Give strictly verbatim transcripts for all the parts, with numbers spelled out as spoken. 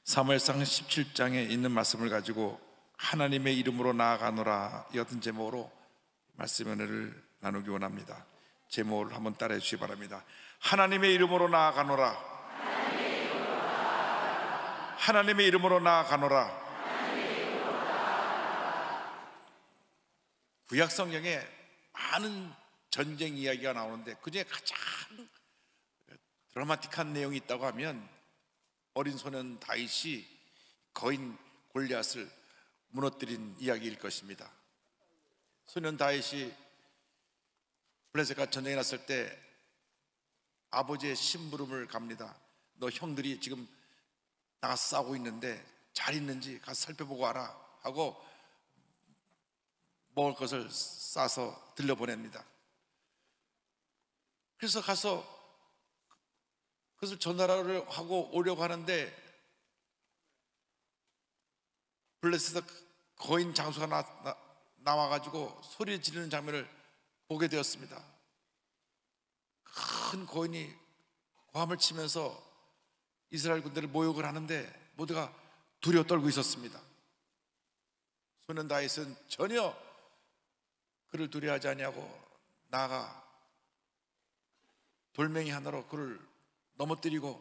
사무엘상 십칠 장에 있는 말씀을 가지고 하나님의 이름으로 나아가노라 이 같은 제목으로 말씀 은혜를 나누기 원합니다. 제목을 한번 따라해 주시기 바랍니다. 하나님의 이름으로 나아가노라. 하나님의 이름으로 나아가노라. 구약 성경에 많은 전쟁 이야기가 나오는데 그중에 가장 드라마틱한 내용이 있다고 하면 어린 소년 다윗이 거인 골리앗을 무너뜨린 이야기일 것입니다. 소년 다윗이 블레셋과 전쟁이 났을 때 아버지의 심부름을 갑니다. 너 형들이 지금 나가서 싸우고 있는데 잘 있는지 가서 살펴보고 와라 하고 먹을 것을 싸서 들려보냅니다. 그래서 가서 그것을 전달을 하고 오려고 하는데 블레셋에서 거인 장수가 나, 나, 나와가지고 소리 지르는 장면을 보게 되었습니다. 큰 거인이 고함을 치면서 이스라엘 군대를 모욕을 하는데 모두가 두려워 떨고 있었습니다. 소년 다윗은 전혀 그를 두려워하지 아니하고 나아가 돌멩이 하나로 그를 넘어뜨리고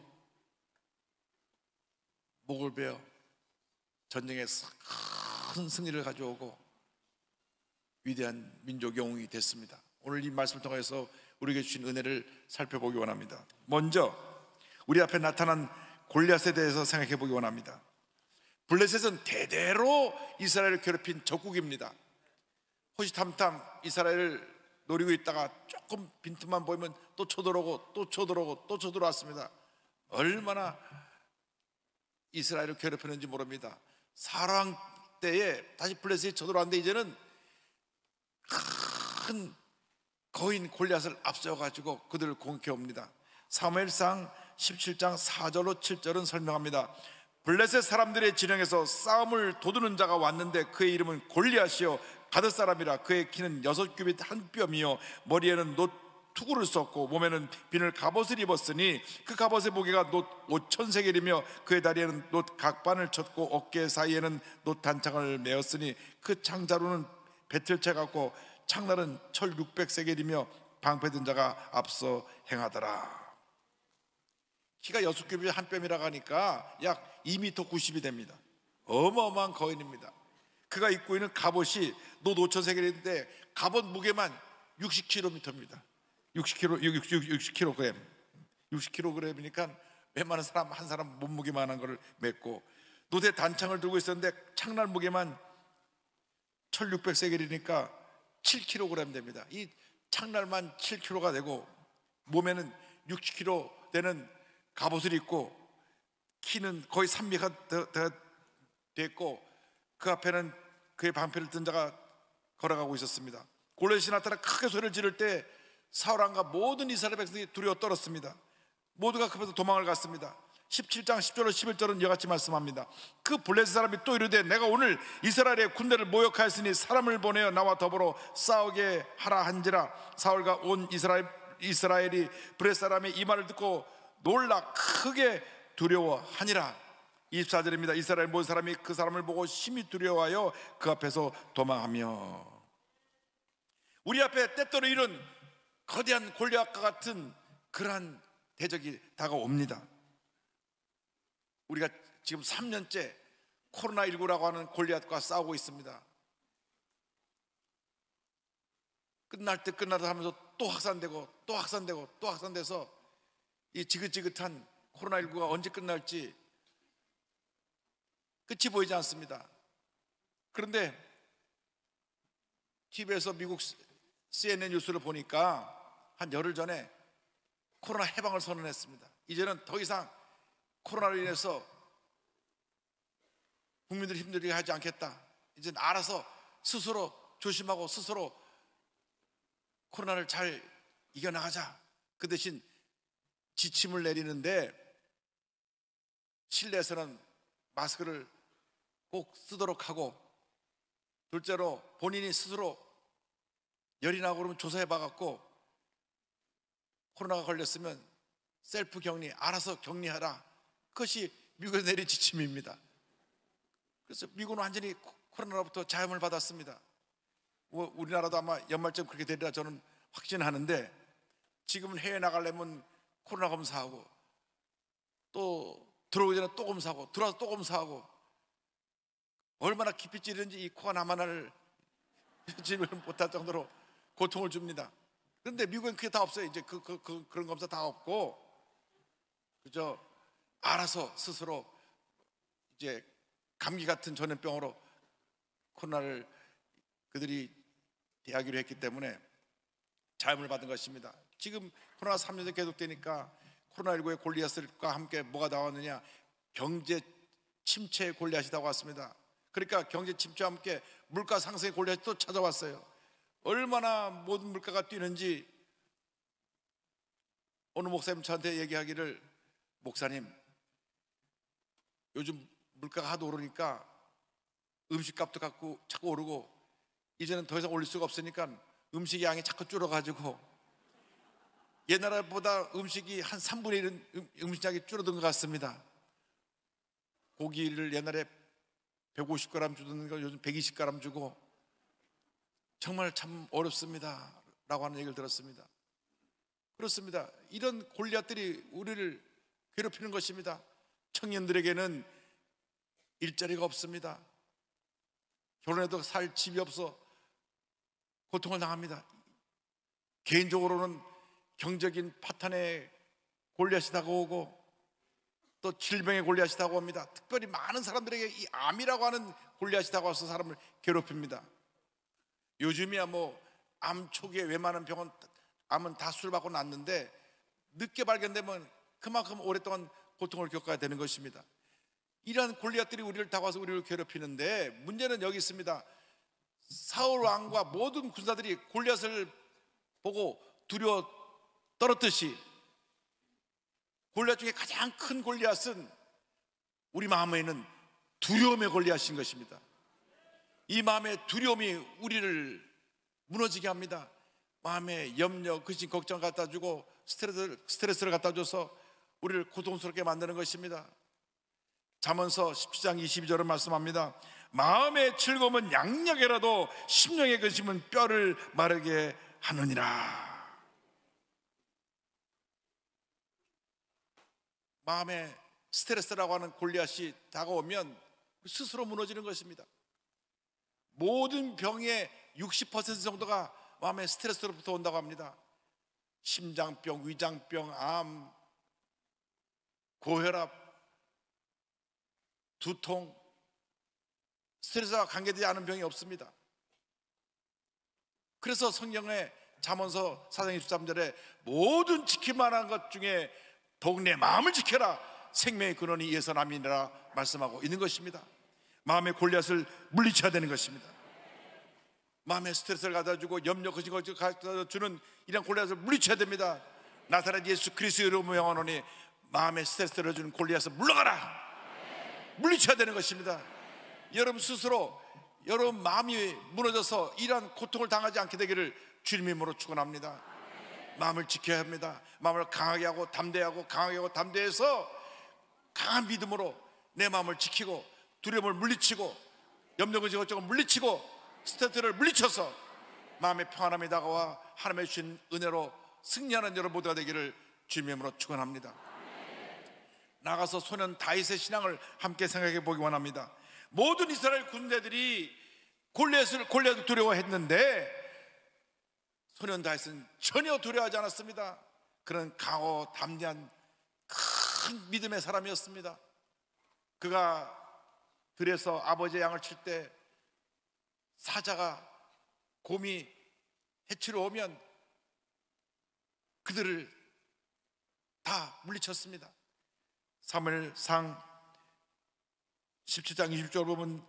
목을 베어 전쟁에서 큰 승리를 가져오고 위대한 민족 영웅이 됐습니다. 오늘 이 말씀을 통해서 우리에게 주신 은혜를 살펴보기 원합니다. 먼저 우리 앞에 나타난 골리앗에 대해서 생각해 보기 원합니다. 블레셋은 대대로 이스라엘을 괴롭힌 적국입니다. 호시탐탐 이스라엘을 노리고 있다가 조금 빈틈만 보이면 또 쳐들어오고 또 쳐들어오고 또 쳐들어왔습니다. 얼마나 이스라엘을 괴롭혔는지 모릅니다. 사랑 때에 다시 블레셋이 쳐들어왔는데 이제는 큰 거인 골리앗을 앞세워가지고 그들을 공격해 옵니다. 사무엘상 십칠 장 사 절로 칠 절은 설명합니다. 블레셋 사람들의 진영에서 싸움을 도두는 자가 왔는데 그의 이름은 골리앗이요 가드 사람이라. 그의 키는 여섯 규빗 한 뼘이요 머리에는 놋 투구를 썼고 몸에는 비늘 갑옷을 입었으니 그 갑옷의 무게가 놋 오천 세겔이며 그의 다리에는 놋 각반을 쳤고 어깨 사이에는 놋 단창을 메었으니 그 창자루는 배틀채 같고 창날은 철 육백 세겔이며 방패든 자가 앞서 행하더라. 키가 여섯 규빗 한 뼘이라고 하니까 약 이 미터 구십이 됩니다. 어마어마한 거인입니다. 그가 입고 있는 갑옷이 놋 오천 세겔인데 갑옷 무게만 육십 킬로미터입니다. 육십 킬로그램, 육십 킬로그램, 육십 킬로그램이니까 웬만한 사람 한 사람 몸무게만한 거를 맸고 놋의 단창을 들고 있었는데 창날 무게만 천육백 세겔이니까 칠 킬로그램 됩니다. 이 창날만 칠 킬로그램가 되고 몸에는 육십 킬로그램 되는 갑옷을 입고 키는 거의 삼 미터가 됐고 그 앞에는 그의 방패를 든 자가 걸어가고 있었습니다. 골리앗이 나타나 크게 소리를 지를 때 사울 왕과 모든 이스라엘 백성이 두려워 떨었습니다. 모두가 급해서 도망을 갔습니다. 십칠 장 십 절로 십일 절은 이와 같이 말씀합니다. 그 블레셋 사람이 또 이르되 내가 오늘 이스라엘의 군대를 모욕하였으니 사람을 보내어 나와 더불어 싸우게 하라 한지라. 사울과 온 이스라엘, 이스라엘이 블레셋 사람의 이 말을 듣고 놀라 크게 두려워하니라. 이십사 절입니다. 이스라엘 모든 사람이 그 사람을 보고 심히 두려워하여 그 앞에서 도망하며. 우리 앞에 때때로 이런 거대한 골리앗과 같은 그러한 대적이 다가옵니다. 우리가 지금 삼 년째 코로나십구라고 하는 골리앗과 싸우고 있습니다. 끝날 때 끝나다 하면서 또 확산되고 또 확산되고 또 확산돼서 이 지긋지긋한 코로나십구가 언제 끝날지 끝이 보이지 않습니다. 그런데 티비에서 미국 씨엔엔 뉴스를 보니까 한 열흘 전에 코로나 해방을 선언했습니다. 이제는 더 이상 코로나로 인해서 국민들이 힘들게 하지 않겠다. 이제는 알아서 스스로 조심하고 스스로 코로나를 잘 이겨나가자. 그 대신 지침을 내리는데 실내에서는 마스크를 꼭 쓰도록 하고, 둘째로 본인이 스스로 열이 나고 그러면 조사해 봐갖고 코로나가 걸렸으면 셀프 격리, 알아서 격리하라. 그것이 미국에 내린 지침입니다. 그래서 미국은 완전히 코로나로부터 자유를 받았습니다. 뭐 우리나라도 아마 연말쯤 그렇게 되리라 저는 확신하는데, 지금은 해외 나가려면 코로나 검사하고, 또 들어오기 전에 또 검사하고, 들어와서 또 검사하고, 얼마나 깊이 찌르는지 이 코가 나만을 진을 못할 정도로 고통을 줍니다. 그런데 미국엔 그게 다 없어요. 이제 그, 그, 그, 그런 검사 다 없고, 그저 알아서 스스로 이제 감기 같은 전염병으로 코로나를 그들이 대하기로 했기 때문에 자임을 받은 것입니다. 지금 코로나 삼 년째 계속되니까 코로나십구의 골리앗과 함께 뭐가 나왔느냐? 경제 침체의 골리앗이 나왔습니다. 그러니까 경제 침체와 함께 물가 상승의 골리앗이 또 찾아왔어요. 얼마나 모든 물가가 뛰는지 어느 목사님 저한테 얘기하기를, 목사님 요즘 물가가 하도 오르니까 음식값도 자꾸 자꾸 오르고 이제는 더 이상 올릴 수가 없으니까 음식 양이 자꾸 줄어가지고 옛날보다 음식이 한 삼분의 일은 음식량이 줄어든 것 같습니다. 고기를 옛날에 백오십 그램 주던 걸 요즘 백이십 그램 주고 정말 참 어렵습니다 라고 하는 얘기를 들었습니다. 그렇습니다. 이런 골리앗들이 우리를 괴롭히는 것입니다. 청년들에게는 일자리가 없습니다. 결혼해도 살 집이 없어 고통을 당합니다. 개인적으로는 경적인 파탄의 골리앗이 다가오고 또 질병의 골리앗이 다가옵니다. 특별히 많은 사람들에게 이 암이라고 하는 골리앗이 다가와서 사람을 괴롭힙니다. 요즘이야 뭐 암 초기에 웬만한 병은 암은 다 수술받고 낫는데 늦게 발견되면 그만큼 오랫동안 고통을 겪어야 되는 것입니다. 이러한 골리앗들이 우리를 다가와서 우리를 괴롭히는데, 문제는 여기 있습니다. 사울 왕과 모든 군사들이 골리앗을 보고 두려워 떨었듯이 골리앗 중에 가장 큰 골리앗은 우리 마음에 있는 두려움의 골리앗인 것입니다. 이 마음의 두려움이 우리를 무너지게 합니다. 마음에 염려, 근심, 걱정 갖다 주고 스트레스, 스트레스를 갖다 줘서 우리를 고통스럽게 만드는 것입니다. 잠언서 십칠 장 이십이 절을 말씀합니다. 마음의 즐거움은 양력이라도 심령의 근심은 뼈를 마르게 하느니라. 마음에 스트레스라고 하는 골리앗이 다가오면 스스로 무너지는 것입니다. 모든 병의 육십 퍼센트 정도가 마음의 스트레스로부터 온다고 합니다. 심장병, 위장병, 암, 고혈압, 두통, 스트레스와 관계되지 않은 병이 없습니다. 그래서 성경에 잠언서 사 장 이십삼 절에 모든 지킬만한 것 중에 더욱 내 마음을 지켜라, 생명의 근원이 이에서 남이니라 말씀하고 있는 것입니다. 마음의 골리앗을 물리쳐야 되는 것입니다. 마음에 스트레스를 가져주고 염려, 거짓 것을 가져주는 이런 골리앗을 물리쳐야 됩니다. 나사렛 예수 그리스도의 이름으로 명하노니 마음에 스트레스를 주는 골리앗을 물러가라, 물리쳐야 되는 것입니다. 여러분 스스로 여러분 마음이 무너져서 이러한 고통을 당하지 않게 되기를 주님 이름으로 축원합니다. 마음을 지켜야 합니다. 마음을 강하게 하고 담대하고 강하게 하고 담대해서 강한 믿음으로 내 마음을 지키고 두려움을 물리치고 염려, 거짓 것을 물리치고 스트레스를 물리쳐서 마음의 평안함이 다가와 하나님의 주신 은혜로 승리하는 여러분 모두가 되기를 주님 이름으로 축원합니다. 나가서 소년 다윗의 신앙을 함께 생각해 보기 원합니다. 모든 이스라엘 군대들이 골리앗을 골리앗을 두려워했는데 소년 다윗은 전혀 두려워하지 않았습니다. 그는 강하고 담대한 큰 믿음의 사람이었습니다. 그가 들에서 아버지의 양을 칠 때 사자가 곰이 해치러 오면 그들을 다 물리쳤습니다. 사무엘상 십칠 장 이십 절 보면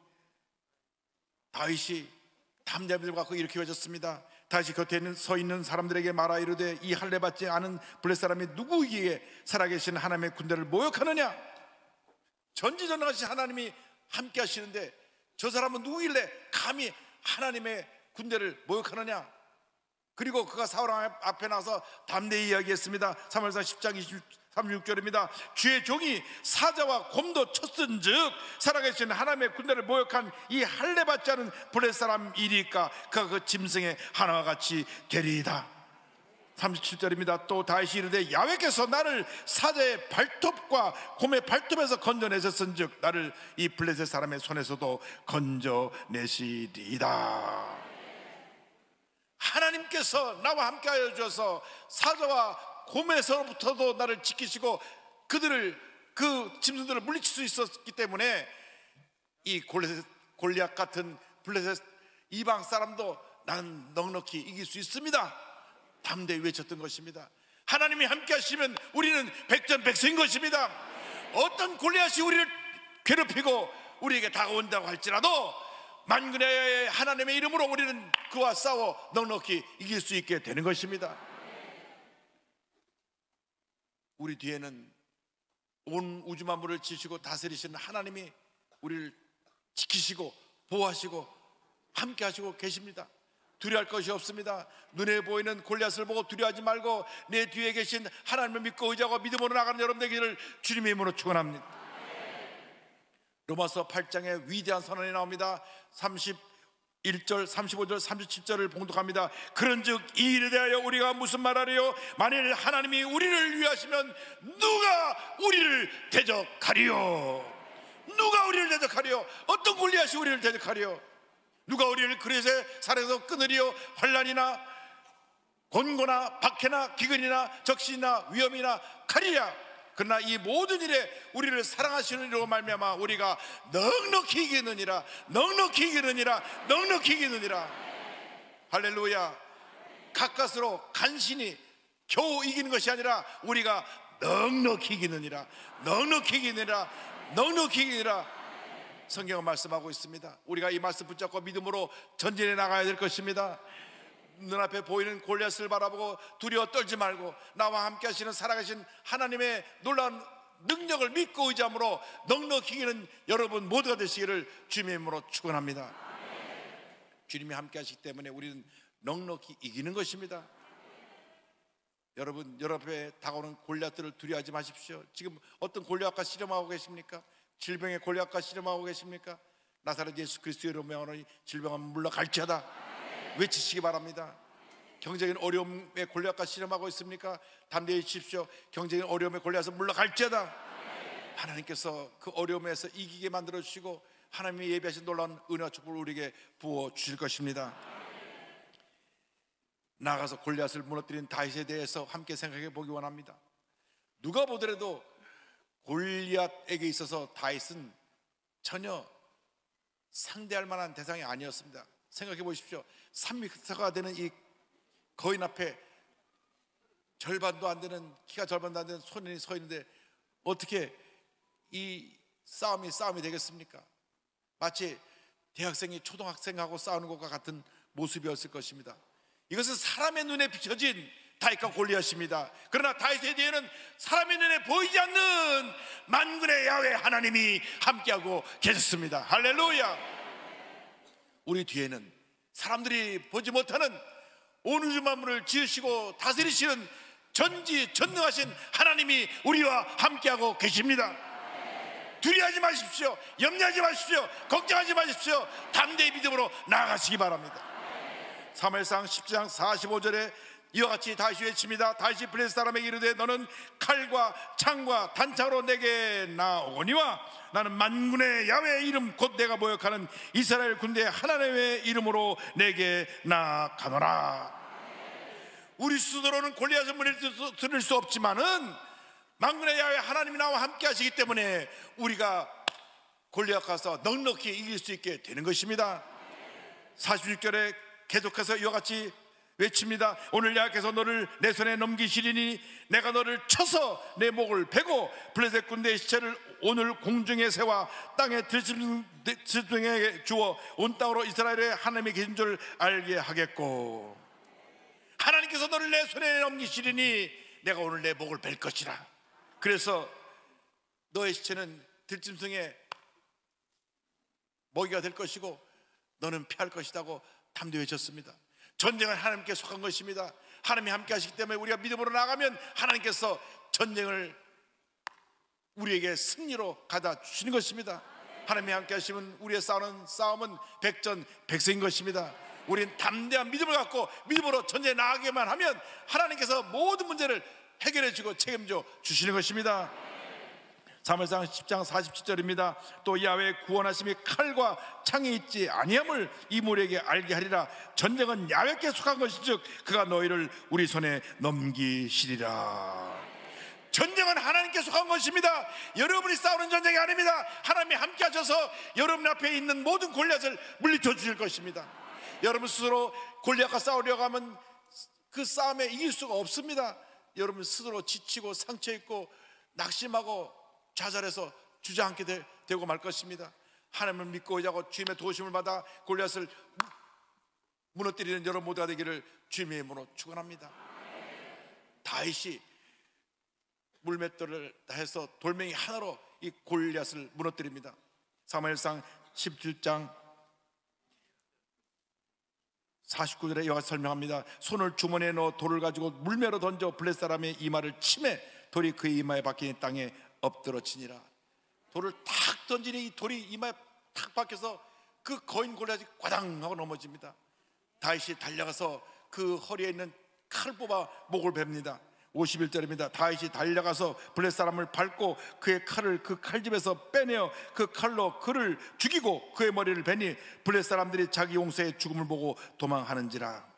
다윗이 담대함을 갖고 이렇게 외쳤습니다. 다윗이 곁에 있는 서 있는 사람들에게 말하 이르되 이 할례 받지 않은 블레 사람이 누구이기에 살아계신 하나님의 군대를 모욕하느냐? 전지전능하신 하나님이 함께 하시는데 저 사람은 누구길래 감히 하나님의 군대를 모욕하느냐? 그리고 그가 사울 왕 앞에 나서 담대히 이야기했습니다. 사무엘상 십 장 삼십육 절입니다. 주의 종이 사자와 곰도 쳤은즉 살아계신 하나님의 군대를 모욕한 이 할례받지 않은 블레셋 사람 이리까 그가 그 짐승의 하나와 같이 되리이다. 삼십칠 절입니다. 또 다시 이르되 야훼께서 나를 사자의 발톱과 곰의 발톱에서 건져내셨은즉 나를 이 블레셋 사람의 손에서도 건져내시리이다. 하나님께서 나와 함께하여 주셔서 사자와 곰에서부터도 나를 지키시고 그들을 그 짐승들을 물리칠 수 있었기 때문에 이 골리앗, 골리앗 같은 블레셋 이방 사람도 나는 넉넉히 이길 수 있습니다. 담대히 외쳤던 것입니다. 하나님이 함께 하시면 우리는 백전백승인 것입니다. 어떤 골리앗이 우리를 괴롭히고 우리에게 다가온다고 할지라도 만군의 하나님의 이름으로 우리는 그와 싸워 넉넉히 이길 수 있게 되는 것입니다. 우리 뒤에는 온 우주 만물을 지시고 다스리시는 하나님이 우리를 지키시고 보호하시고 함께 하시고 계십니다. 두려워할 것이 없습니다. 눈에 보이는 골리앗을 보고 두려워하지 말고 내 뒤에 계신 하나님을 믿고 의지하고 믿음으로 나가는 여러분 되기를 주님의 이름으로 축원합니다. 로마서 팔 장에 위대한 선언이 나옵니다. 삼십일 절, 삼십오 절, 삼십칠 절을 봉독합니다. 그런즉 이 일에 대하여 우리가 무슨 말하리요? 만일 하나님이 우리를 위하시면 누가 우리를 대적하리요? 누가 우리를 대적하리요? 어떤 골리앗이 우리를 대적하리요? 누가 우리를 그릇의 살에서 끊으리요? 환난이나 곤고나 박해나 기근이나 적신이나 위험이나 칼이야. 그러나 이 모든 일에 우리를 사랑하시는 이로 말미암아 우리가 넉넉히 이기느니라, 넉넉히 이기느니라, 넉넉히 이기느니라. 할렐루야. 가까스로 간신히 겨우 이기는 것이 아니라 우리가 넉넉히 이기느니라, 넉넉히 이기느니라, 넉넉히 이기느니라. 성경은 말씀하고 있습니다. 우리가 이 말씀 붙잡고 믿음으로 전진해 나가야 될 것입니다. 눈앞에 보이는 골리앗을 바라보고 두려워 떨지 말고 나와 함께 하시는 살아계신 하나님의 놀라운 능력을 믿고 의지함으로 넉넉히 이기는 여러분 모두가 되시기를 주님의 이름으로 축원합니다. 주님이 함께 하시기 때문에 우리는 넉넉히 이기는 것입니다. 여러분, 여러분 앞에 다가오는 골리앗들을 두려워하지 마십시오. 지금 어떤 골리앗과 씨름하고 계십니까? 질병의 골리앗과 씨름하고 계십니까? 나사렛 예수 그리스도의 이름으로 명하노니 질병은 물러갈지어다. 외치시기 바랍니다. 경제적인 어려움의 골리앗과 씨름하고 있습니까? 담대히 주십시오. 경제적인 어려움의 골리앗은 물러갈지어다. 하나님께서 그 어려움에서 이기게 만들어 주시고 하나님이 예비하신 놀라운 은혜와 축복을 우리에게 부어 주실 것입니다. 나아가서 골리앗을 무너뜨린 다윗에 대해서 함께 생각해 보기 원합니다. 누가 보더라도 골리앗에게 있어서 다윗은 전혀 상대할 만한 대상이 아니었습니다. 생각해 보십시오. 삼 미터가 되는 이 거인 앞에 절반도 안 되는, 키가 절반도 안 되는 소년이 서 있는데 어떻게 이 싸움이 싸움이 되겠습니까? 마치 대학생이 초등학생하고 싸우는 것과 같은 모습이었을 것입니다. 이것은 사람의 눈에 비춰진 다윗과 골리앗입니다. 그러나 다윗의 뒤에는 사람의 눈에 보이지 않는 만군의 야훼 하나님이 함께하고 계셨습니다. 할렐루야. 우리 뒤에는 사람들이 보지 못하는 온 우주 만물을 지으시고 다스리시는 전지전능하신 하나님이 우리와 함께하고 계십니다. 두려워하지 마십시오. 염려하지 마십시오. 걱정하지 마십시오. 담대히 믿음으로 나아가시기 바랍니다. 사무엘상 십 장 사십오 절에 이와 같이 다윗이 외칩니다. 다윗이 블레셋 사람에게 이르되 너는 칼과 창과 단창으로 내게 나오거니와 나는 만군의 야훼의 이름 곧 내가 모욕하는 이스라엘 군대의 하나님의 이름으로 내게 나아가노라. 우리 스스로는 골리앗을 무너뜨릴 수 없지만은 만군의 야훼 하나님이 나와 함께 하시기 때문에 우리가 골리앗 가서 넉넉히 이길 수 있게 되는 것입니다. 사십육 절에 계속해서 이와 같이 외칩니다. 오늘 여호와께서 너를 내 손에 넘기시리니 내가 너를 쳐서 내 목을 베고 블레셋 군대의 시체를 오늘 공중에 세워 땅에 들짐승에게 주어 온 땅으로 이스라엘의 하나님이 계신 줄 알게 하겠고, 하나님께서 너를 내 손에 넘기시리니 내가 오늘 내 목을 벨 것이라. 그래서 너의 시체는 들짐승의 먹이가 될 것이고 너는 피할 것이라고 담대히 외쳤습니다. 전쟁은 하나님께 속한 것입니다. 하나님이 함께 하시기 때문에 우리가 믿음으로 나가면 하나님께서 전쟁을 우리에게 승리로 가다 주시는 것입니다. 하나님이 함께 하시면 우리의 싸우는 싸움은 백전백승인 것입니다. 우린 담대한 믿음을 갖고 믿음으로 전쟁에 나가기만 하면 하나님께서 모든 문제를 해결해 주고 책임져 주시는 것입니다. 사무엘상 십 장 사십칠 절입니다. 또 야훼의 구원하심이 칼과 창이 있지 아니함을 이 무리에게 알게 하리라. 전쟁은 야훼께 속한 것이즉 그가 너희를 우리 손에 넘기시리라. 전쟁은 하나님께 속한 것입니다. 여러분이 싸우는 전쟁이 아닙니다. 하나님이 함께 하셔서 여러분 앞에 있는 모든 골리앗을 물리쳐 주실 것입니다. 여러분 스스로 골리앗과 싸우려고 하면 그 싸움에 이길 수가 없습니다. 여러분 스스로 지치고 상처 있고 낙심하고 좌절해서 주저앉게 되, 되고 말 것입니다. 하나님을 믿고 의지하고 주님의 도우심을 받아 골리앗을 무너뜨리는 여러분 모두가 되기를 주님의 이름으로 축원합니다. 다윗이 물맷돌을 해서 돌멩이 하나로 이 골리앗을 무너뜨립니다. 사무엘상 십칠 장 사십구 절에 이와 같이 설명합니다. 손을 주머니에 넣어 돌을 가지고 물매로 던져 블레셋 사람의 이마를 치매 돌이 그의 이마에 박힌 땅에 엎드러치니라. 돌을 탁 던지니 이 돌이 이마에 탁 박혀서 그 거인 골리앗이 과당 하고 넘어집니다. 다윗이 달려가서 그 허리에 있는 칼을 뽑아 목을 베입니다. 오십일 절입니다. 다윗이 달려가서 블레셋 사람을 밟고 그의 칼을 그 칼집에서 빼내어 그 칼로 그를 죽이고 그의 머리를 베니 블레셋 사람들이 자기 용사의 죽음을 보고 도망하는지라.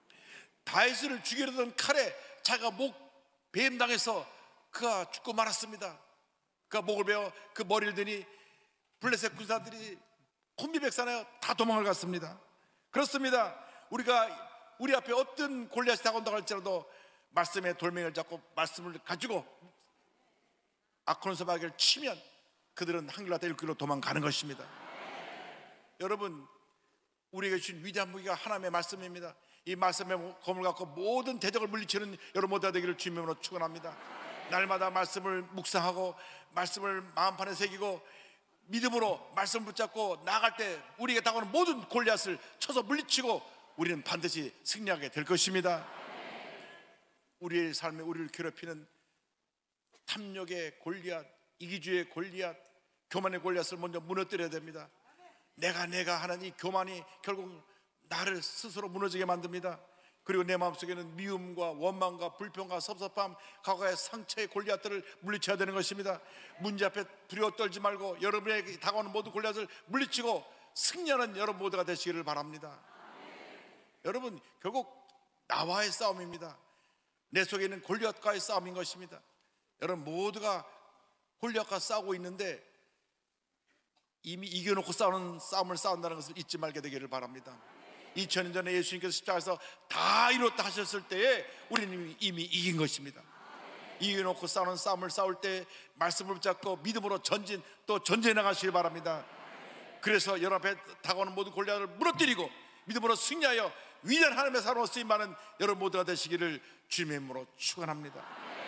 다윗을 죽이려던 칼에 자기가 목 배임당해서 그가 죽고 말았습니다. 그가 목을 베어 그 머리를 드니 블레셋 군사들이 혼비백산하여 다 도망을 갔습니다. 그렇습니다. 우리가 우리 앞에 어떤 골리앗이 다가온다고 할지라도 말씀의 돌멩이를 잡고 말씀을 가지고 아크론서 바위를 치면 그들은 한길로 일길로 도망가는 것입니다. 여러분, 우리에게 주신 위대한 무기가 하나님의 말씀입니다. 이 말씀의 검을 갖고 모든 대적을 물리치는 여러분 모두가 되기를 주님으로 축원합니다. 날마다 말씀을 묵상하고 말씀을 마음판에 새기고 믿음으로 말씀 붙잡고 나아갈 때 우리에게 다가오는 모든 골리앗을 쳐서 물리치고 우리는 반드시 승리하게 될 것입니다. 우리의 삶에 우리를 괴롭히는 탐욕의 골리앗, 이기주의 골리앗, 교만의 골리앗을 먼저 무너뜨려야 됩니다. 내가 내가 하는 이 교만이 결국 나를 스스로 무너지게 만듭니다. 그리고 내 마음속에는 미움과 원망과 불평과 섭섭함, 과거의 상처의 골리앗들을 물리쳐야 되는 것입니다. 문제 앞에 두려워 떨지 말고 여러분에게 다가오는 모든 골리앗을 물리치고 승리하는 여러분 모두가 되시기를 바랍니다. 여러분, 결국 나와의 싸움입니다. 내 속에 있는 골리앗과의 싸움인 것입니다. 여러분 모두가 골리앗과 싸우고 있는데 이미 이겨놓고 싸우는 싸움을 싸운다는 것을 잊지 말게 되기를 바랍니다. 이천 년 전에 예수님께서 십자가에서 다 이뤘다 하셨을 때에 우리는 이미 이긴 것입니다. 이겨놓고 싸우는 싸움을 싸울 때 말씀을 붙잡고 믿음으로 전진 또 전진해 나가시길 바랍니다. 그래서 여러분 앞에 다가오는 모든 골리앗을 무너뜨리고 믿음으로 승리하여 위대한 하나님의 사랑으로 쓰임받는 여러분 모두가 되시기를 주님의 이름으로 축원합니다.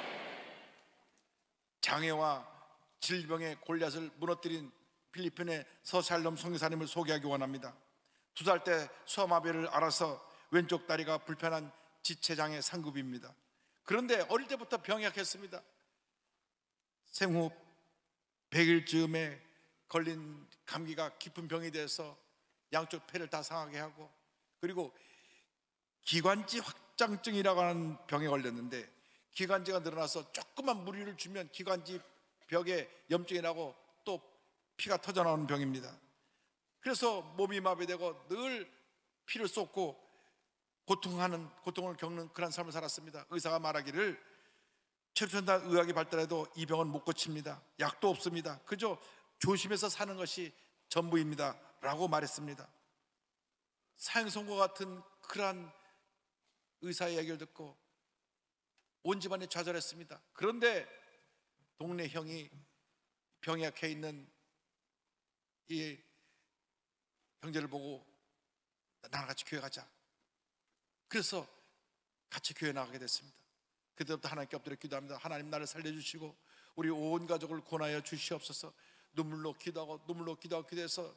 장애와 질병의 골리앗을 무너뜨린 필리핀의 서샬롬 선교사님을 소개하기 원합니다. 두 살 때 소아마비를 앓아서 왼쪽 다리가 불편한 지체장애 상급입니다. 그런데 어릴 때부터 병약했습니다. 생후 백 일쯤에 걸린 감기가 깊은 병이 돼서 양쪽 폐를 다 상하게 하고, 그리고 기관지 확장증이라고 하는 병에 걸렸는데 기관지가 늘어나서 조금만 무리를 주면 기관지 벽에 염증이 나고 또 피가 터져나오는 병입니다. 그래서 몸이 마비되고 늘 피를 쏟고 고통하는 고통을 겪는 그런 삶을 살았습니다. 의사가 말하기를 최첨단 의학이 발달해도 이 병은 못 고칩니다. 약도 없습니다. 그저 조심해서 사는 것이 전부입니다 라고 말했습니다. 사형선고 같은 그러한 의사의 얘기를 듣고 온 집안이 좌절했습니다. 그런데 동네 형이 병이 약해 있는 이 형제를 보고 나랑 같이 교회 가자. 그래서 같이 교회 나가게 됐습니다. 그때부터 하나님께 엎드려 기도합니다. 하나님, 나를 살려주시고 우리 온 가족을 구원하여 주시옵소서. 눈물로 기도하고 눈물로 기도하고 기도해서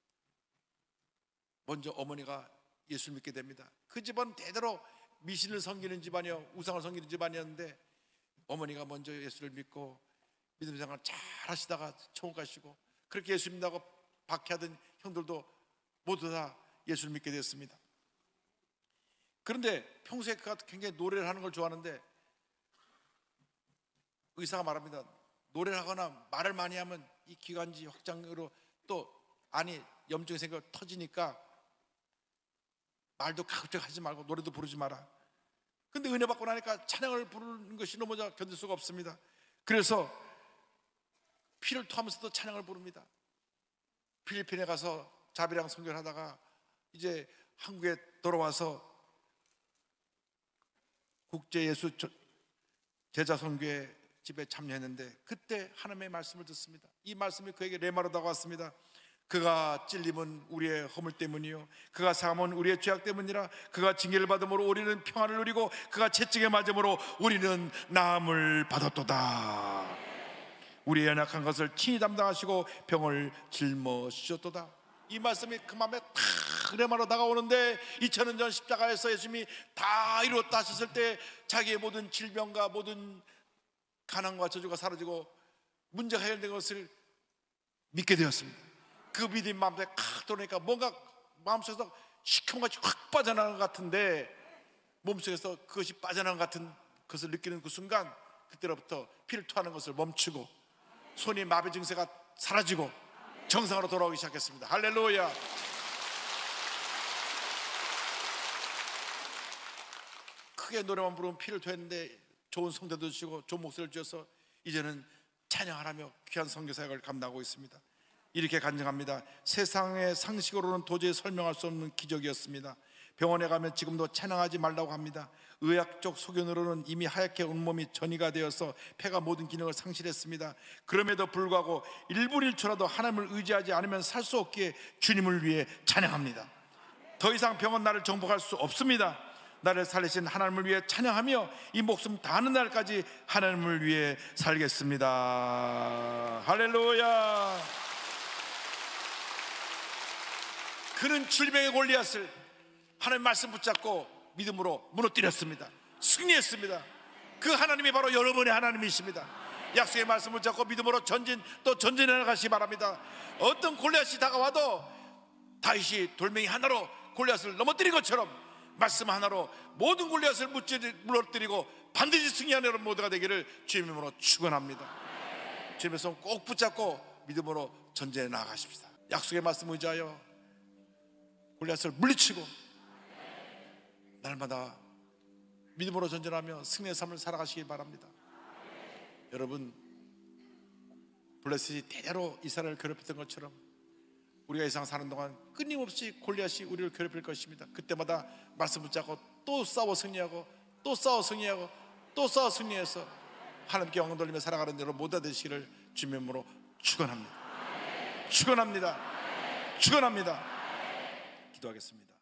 먼저 어머니가 예수를 믿게 됩니다. 그 집은 대대로 미신을 섬기는 집안이요, 우상을 섬기는 집안이었는데 어머니가 먼저 예수를 믿고 믿음 생활 잘 하시다가 천국 가시고, 그렇게 예수 믿는다고 박해하던 형들도 모두 다 예수를 믿게 되었습니다. 그런데 평소에 그가 굉장히 노래를 하는 걸 좋아하는데, 의사가 말합니다. 노래를 하거나 말을 많이 하면 이 기관지 확장으로 또 안이 염증이 생겨 터지니까 말도 가급적 하지 말고 노래도 부르지 마라. 근데 은혜 받고 나니까 찬양을 부르는 것이 너무 견딜 수가 없습니다. 그래서 피를 토하면서도 찬양을 부릅니다. 필리핀에 가서 자비랑 선교를 하다가 이제 한국에 돌아와서 국제예수 제자선교회 집에 참여했는데, 그때 하나님의 말씀을 듣습니다. 이 말씀이 그에게 레마로 다가왔습니다. 그가 찔림은 우리의 허물 때문이요, 그가 상함은 우리의 죄악 때문이라. 그가 징계를 받음으로 우리는 평안을 누리고, 그가 채찍에 맞음으로 우리는 나음을 받았도다. 우리의 연약한 것을 친히 담당하시고 병을 짊어지셨도다. 이 말씀이 그 마음에 탁 레마로 다가오는데, 이천 년 전 십자가에서 예수님이 다 이루었다 하셨을 때 자기의 모든 질병과 모든 가난과 저주가 사라지고 문제가 해결된 것을 믿게 되었습니다. 그 믿음이 마음에 칵 들어오니까 뭔가 마음속에서 시커먼 것이 확 빠져나간 것 같은데, 몸속에서 그것이 빠져나간 것 같은 것을 느끼는 그 순간, 그때로부터 피를 토하는 것을 멈추고 손이 마비 증세가 사라지고 정상으로 돌아오기 시작했습니다. 할렐루야. 크게 노래만 부르면 피를 토했는데 좋은 성대도 주시고 좋은 목소리를 주셔서 이제는 찬양하라며 귀한 선교 사역을 감당하고 있습니다. 이렇게 간증합니다. 세상의 상식으로는 도저히 설명할 수 없는 기적이었습니다. 병원에 가면 지금도 찬양하지 말라고 합니다. 의학적 소견으로는 이미 하얗게 온몸이 전이가 되어서 폐가 모든 기능을 상실했습니다. 그럼에도 불구하고 일 분 일 초라도 하나님을 의지하지 않으면 살 수 없기에 주님을 위해 찬양합니다. 더 이상 병은 나를 정복할 수 없습니다. 나를 살리신 하나님을 위해 찬양하며 이 목숨 다하는 날까지 하나님을 위해 살겠습니다. 할렐루야. 그는 질병의 골리앗을 하나님 말씀 붙잡고 믿음으로 무너뜨렸습니다. 승리했습니다. 그 하나님이 바로 여러분의 하나님이십니다. 약속의 말씀 붙잡고 믿음으로 전진 또 전진해 나가시기 바랍니다. 어떤 골리앗이 다가와도 다윗이 돌멩이 하나로 골리앗을 넘어뜨린 것처럼 말씀 하나로 모든 골리앗을 무너뜨리고 반드시 승리하는 여러분 모두가 되기를 주님의 이름으로 축원합니다. 주님의 손 꼭 붙잡고 믿음으로 전진해 나가십시다. 약속의 말씀 의지하여 골리앗을 물리치고 날마다 믿음으로 전진하며 승리의 삶을 살아가시기 바랍니다. 여러분, 블레셋이 대대로 이스라엘을 괴롭혔던 것처럼 우리가 이 세상 사는 동안 끊임없이 골리앗이 우리를 괴롭힐 것입니다. 그때마다 말씀 붙잡고 또 싸워 승리하고 또 싸워 승리하고 또 싸워 승리해서 하나님께 영광 돌리며 살아가는 여러분 모두가 되시기를 주님의 이름으로 축원합니다. 축원합니다. 축원합니다. 기도하겠습니다.